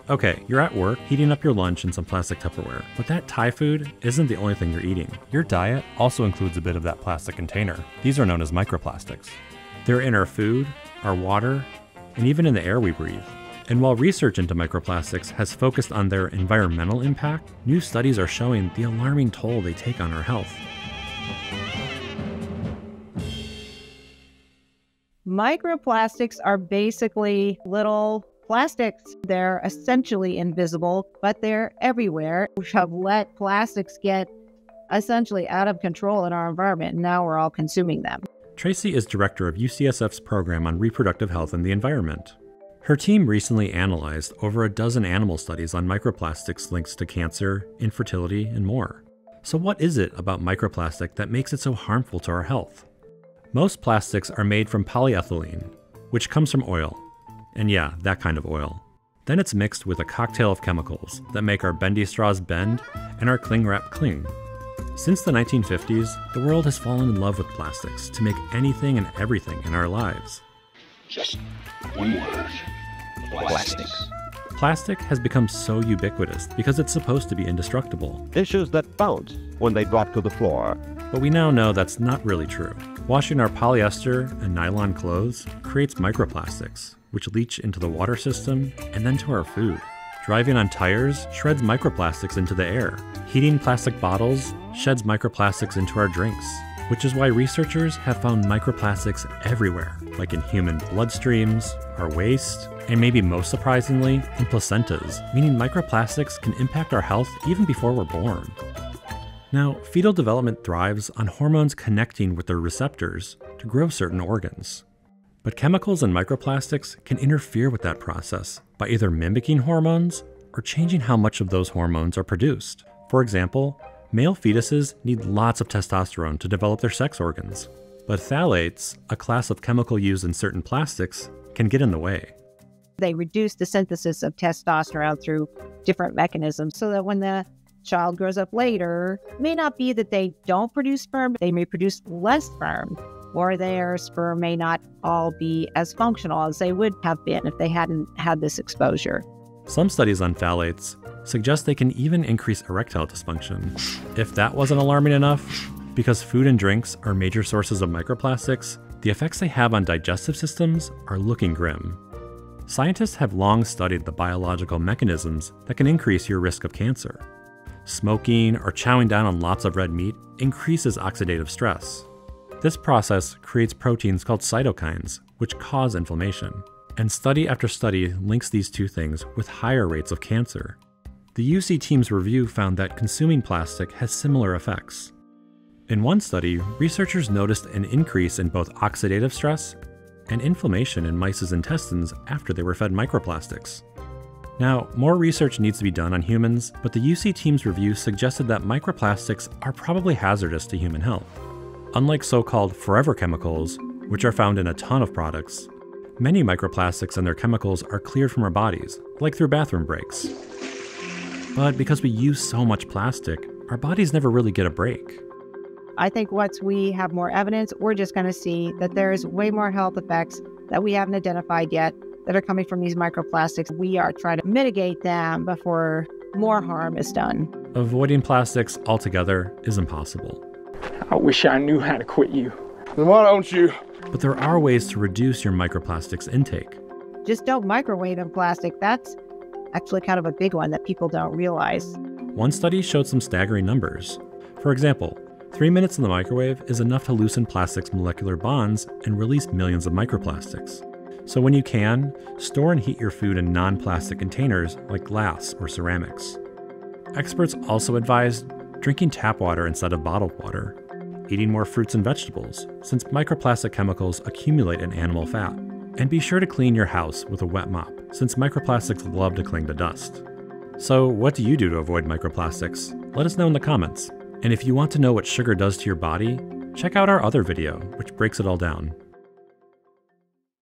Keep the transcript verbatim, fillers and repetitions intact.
Okay, you're at work, heating up your lunch in some plastic Tupperware, but that Thai food isn't the only thing you're eating. Your diet also includes a bit of that plastic container. These are known as microplastics. They're in our food, our water, and even in the air we breathe. And while research into microplastics has focused on their environmental impact, new studies are showing the alarming toll they take on our health. Microplastics are basically little plastics. They're essentially invisible, but they're everywhere. We have let plastics get essentially out of control in our environment, and now we're all consuming them. Tracey is director of U C S F's program on reproductive health and the environment. Her team recently analyzed over a dozen animal studies on microplastics links to cancer, infertility, and more. So what is it about microplastic that makes it so harmful to our health? Most plastics are made from polyethylene, which comes from oil. And yeah, that kind of oil. Then it's mixed with a cocktail of chemicals that make our bendy straws bend and our cling wrap cling. Since the nineteen fifties, the world has fallen in love with plastics to make anything and everything in our lives. Just one word. Plastics. Plastic has become so ubiquitous because it's supposed to be indestructible. Dishes that bounce when they drop to the floor. But we now know that's not really true. Washing our polyester and nylon clothes creates microplastics, which leach into the water system and then to our food. Driving on tires shreds microplastics into the air. Heating plastic bottles sheds microplastics into our drinks, which is why researchers have found microplastics everywhere, like in human bloodstreams, our waste, and maybe most surprisingly, in placentas, meaning microplastics can impact our health even before we're born. Now, fetal development thrives on hormones connecting with their receptors to grow certain organs. But chemicals and microplastics can interfere with that process by either mimicking hormones or changing how much of those hormones are produced. For example, male fetuses need lots of testosterone to develop their sex organs. But phthalates, a class of chemical used in certain plastics, can get in the way. They reduce the synthesis of testosterone through different mechanisms so that when the child grows up later, it may not be that they don't produce sperm, they may produce less sperm, or their sperm may not all be as functional as they would have been if they hadn't had this exposure. Some studies on phthalates suggest they can even increase erectile dysfunction. If that wasn't alarming enough, because food and drinks are major sources of microplastics, the effects they have on digestive systems are looking grim. Scientists have long studied the biological mechanisms that can increase your risk of cancer. Smoking or chowing down on lots of red meat increases oxidative stress. This process creates proteins called cytokines, which cause inflammation. And study after study links these two things with higher rates of cancer. The U C team's review found that consuming plastic has similar effects. In one study, researchers noticed an increase in both oxidative stress and inflammation in mice's intestines after they were fed microplastics. Now, more research needs to be done on humans, but the U C team's review suggested that microplastics are probably hazardous to human health. Unlike so-called forever chemicals, which are found in a ton of products, many microplastics and their chemicals are cleared from our bodies, like through bathroom breaks. But because we use so much plastic, our bodies never really get a break. I think once we have more evidence, we're just going to see that there's way more health effects that we haven't identified yet that are coming from these microplastics. We are trying to mitigate them before more harm is done. Avoiding plastics altogether is impossible. I wish I knew how to quit you. Then why don't you? But there are ways to reduce your microplastics intake. Just don't microwave in plastic. That's actually kind of a big one that people don't realize. One study showed some staggering numbers. For example, three minutes in the microwave is enough to loosen plastic's molecular bonds and release millions of microplastics. So when you can, store and heat your food in non-plastic containers like glass or ceramics. Experts also advise drinking tap water instead of bottled water, eating more fruits and vegetables, since microplastic chemicals accumulate in animal fat, and be sure to clean your house with a wet mop, since microplastics love to cling to dust. So what do you do to avoid microplastics? Let us know in the comments. And if you want to know what sugar does to your body, check out our other video, which breaks it all down.